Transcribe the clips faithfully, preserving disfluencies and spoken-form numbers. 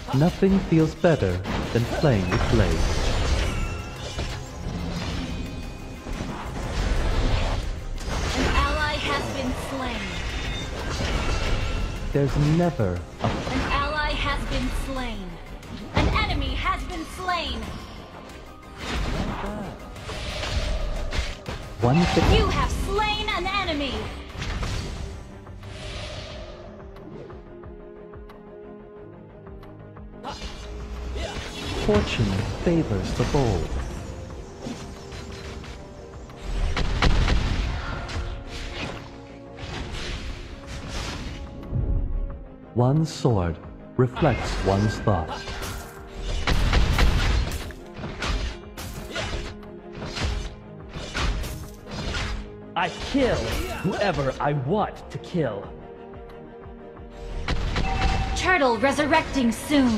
Nothing feels better than playing with blades. An ally has been slain. There's never a... An ally has been slain. An enemy has been slain. One thing... You have slain an enemy. Fortune favors the bold. One's sword reflects one's thought. I kill whoever I want to kill. Turtle resurrecting soon.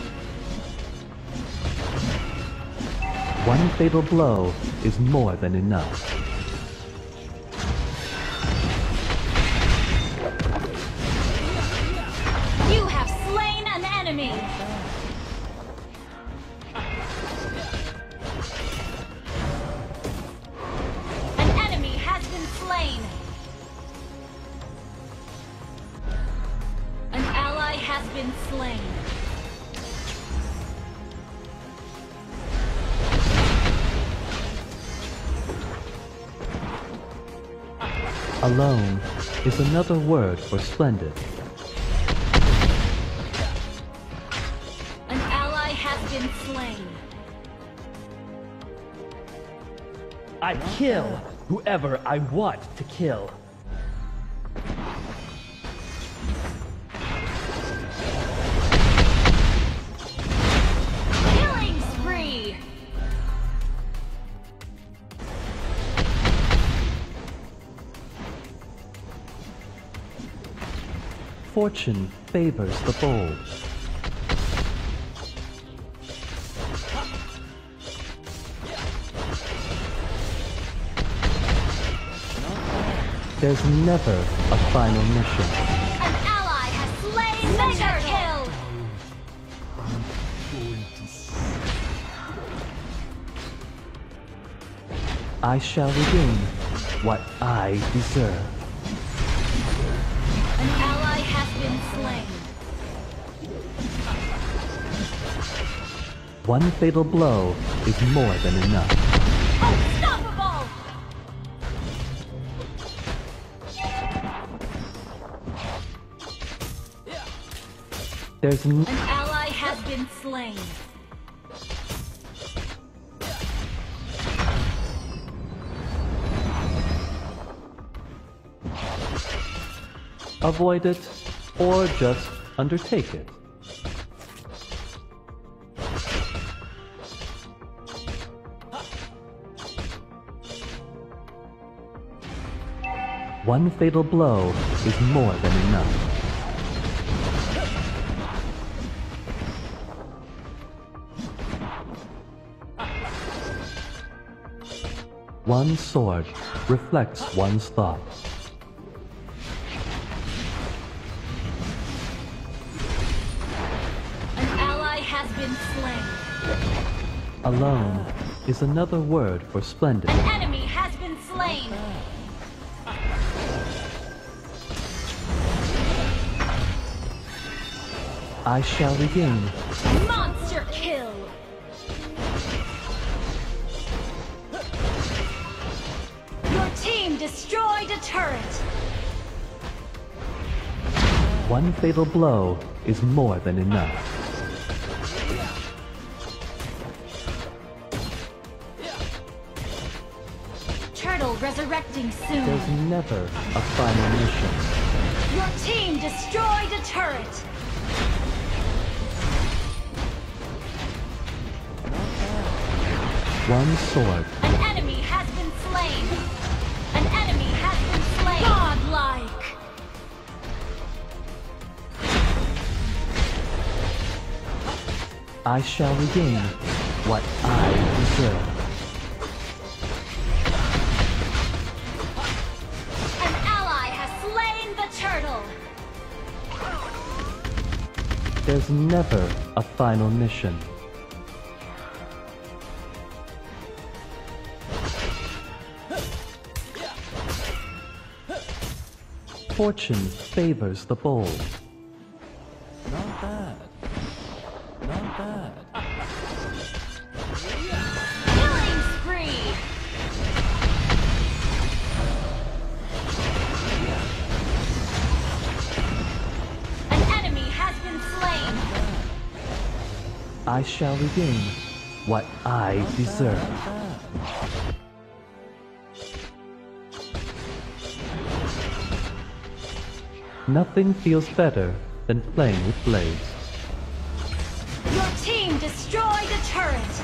One fatal blow is more than enough. You have slain an enemy. An enemy has been slain. An ally has been slain. Alone is another word for splendid. An ally has been slain. I kill whoever I want to kill. Killing spree. Fortune favors the bold. There's never a final mission. An ally has slain the turtle. I shall regain what I deserve. An ally has been slain. One fatal blow is more than enough. Unstoppable! There's n- An ally has been slain. avoid it or just undertake it. One fatal blow is more than enough. One sword reflects one's thought. An ally has been slain. Alone is another word for splendid. An enemy has been slain. I shall regain. Monster kill. Your team destroyed a turret. One fatal blow is more than enough. Turtle resurrecting soon. There's never a final mission. Your team destroyed a turret. One sword. An enemy has been slain. An enemy has been slain. Godlike. I shall regain what I deserve. An ally has slain the turtle. There's never a final mission. Fortune favors the bold. Not bad. Not bad. Killing spree! An enemy has been slain! I shall regain what I deserve. Nothing feels better than playing with blades. Your team destroyed a turret!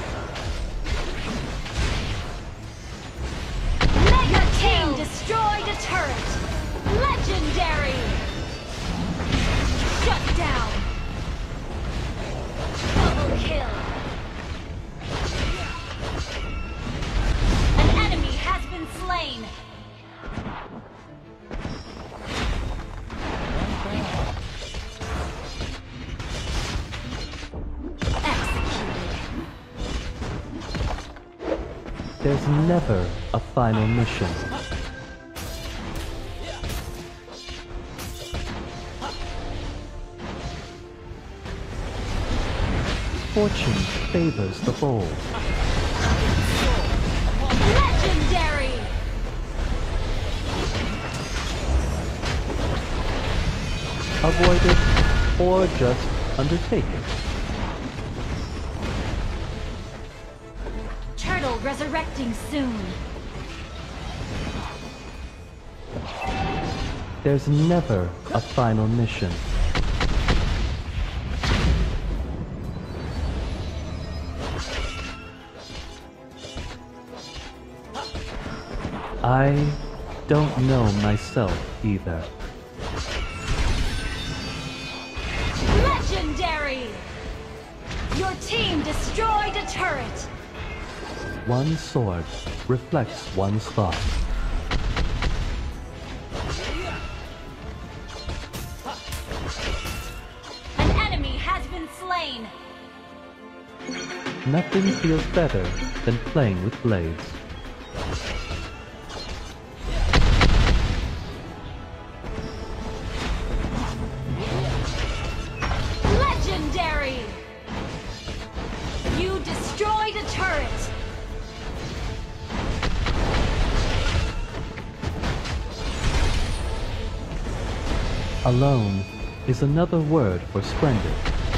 Mega team destroyed a turret! Legendary! Shut down! Double kill! An enemy has been slain! There's never a final mission. Fortune favors the bold. Legendary! Avoid it or just undertake it. Turtle resurrecting soon. There's never a final mission. I don't know myself either. Legendary! Your team destroyed a turret! One sword reflects one's thought. An enemy has been slain! Nothing feels better than playing with blades. Legendary! You destroyed a turret! Alone is another word for splendid.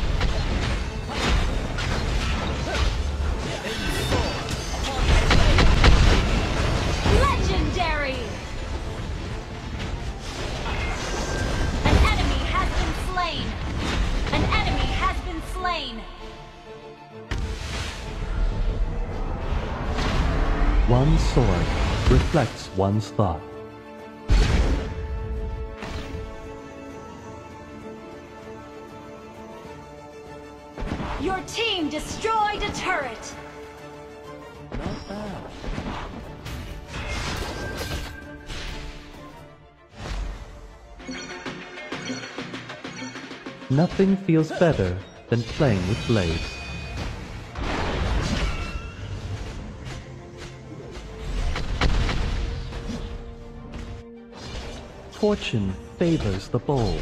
Legendary! An enemy has been slain! An enemy has been slain! One sword reflects one's thought. Your team destroyed a turret! Not bad. Nothing feels better than playing with blades. Fortune favors the bold.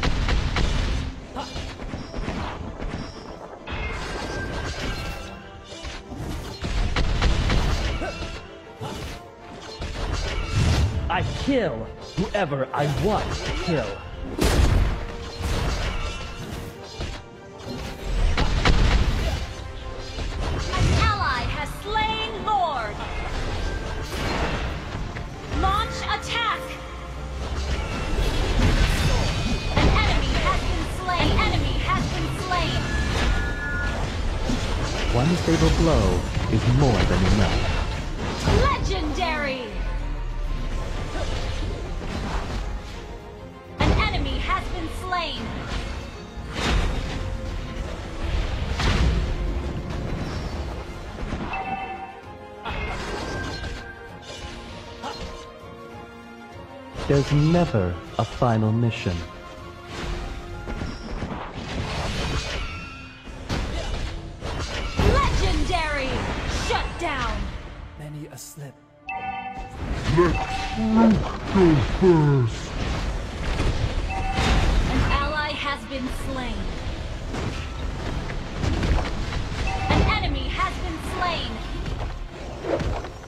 I kill whoever I want to kill. An ally has slain Lord! Launch attack! An enemy has been slain! An enemy has been slain! One fatal blow is more than enough. Legendary! An enemy has been slain! There's never a final mission. Luke go first. An ally has been slain. An enemy has been slain.